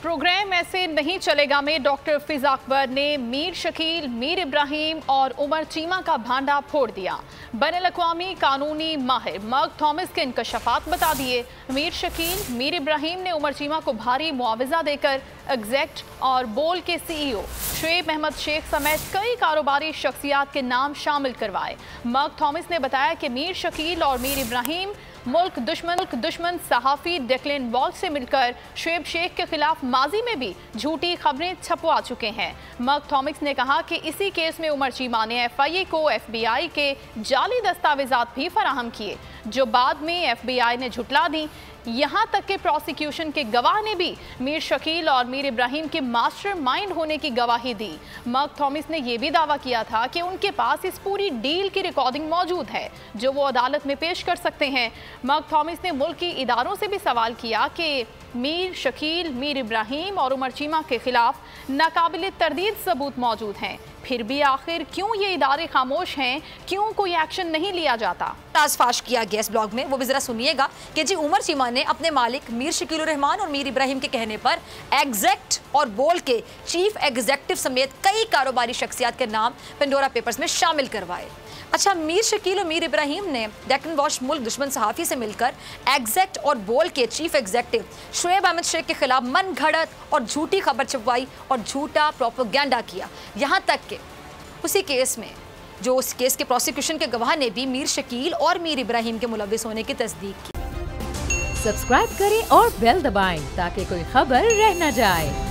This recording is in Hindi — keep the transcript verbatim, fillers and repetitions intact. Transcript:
प्रोग्राम ऐसे नहीं चलेगा में डॉक्टर फिजा अकबर ने मीर शकील, मीर इब्राहिम और उमर चीमा का भांडा फोड़ दिया। बैनुल-अक़वामी कानूनी माहिर मर्क थॉमस के इंकशाफात बता दिए। मीर शकील, मीर इब्राहिम ने उमर चीमा को भारी मुआवजा देकर एग्जैक्ट और बोल के सीईओ शुएब अहमद शेख समेत कई कारोबारी शख्सियात के नाम शामिल करवाए। मर्क थॉमस ने बताया कि मीर शकील और मीर इब्राहिम मुल्क दुश्मन मुल्क दुश्मन सहाफ़ी डेक्लेन वॉल्ट से मिलकर शुएब शेख के खिलाफ माजी में भी झूठी खबरें छपवा चुके हैं। मर्क थॉमस ने कहा कि इसी केस में उमर चीमा ने एफ आई ए को एफ बी आई के जाली दस्तावेजात भी फराहम किए, जो बाद में एफ बी आई ने झुटला दी। यहाँ तक कि प्रोसिक्यूशन के गवाह ने भी मीर शकील और मीर इब्राहिम के मास्टरमाइंड होने की गवाही दी। मर्क थॉमस ने यह भी दावा किया था कि उनके पास इस पूरी डील की रिकॉर्डिंग मौजूद है, जो वो अदालत में पेश कर सकते हैं। मर्क थॉमस ने मुल्की इदारों से भी सवाल किया कि मीर शकील, मीर इब्राहिम और उमर चीमा के खिलाफ नाकाबिल तरदीद सबूत मौजूद हैं, फिर भी आखिर क्यों ये इदारे खामोश हैं, क्यों कोई एक्शन नहीं लिया जाता। ताजफाश किया गया इस ब्लॉग में, वो भी जरा सुनिएगा कि जी उमर चीमा ने अपने मालिक मीर शकील रहमान और मीर इब्राहिम के कहने पर एग्जैक्ट और बोल के चीफ एग्जीक्यूटिव समेत कई कारोबारी शख्सियात के नाम पेंडोरा पेपर्स में शामिल करवाए। अच्छा, मीर शकील और मीर इब्राहिम ने डेक्कन वॉच मुल्क दुश्मन सहाफ़ी से मिलकर एग्जैक्ट और बोल के चीफ एग्जीक्यूटिव शुएब अहमद शेख के खिलाफ मन घड़त और झूठी खबर छपवाई और झूठा प्रोपेगेंडा किया। यहाँ तक कि उसी केस में जो उस केस के प्रोसिक्यूशन के गवाह ने भी मीर शकील और मीर इब्राहिम के मुलविस होने की तस्दीक की। सब्सक्राइब करें और बेल दबाएं ताकि कोई खबर रह न जाए।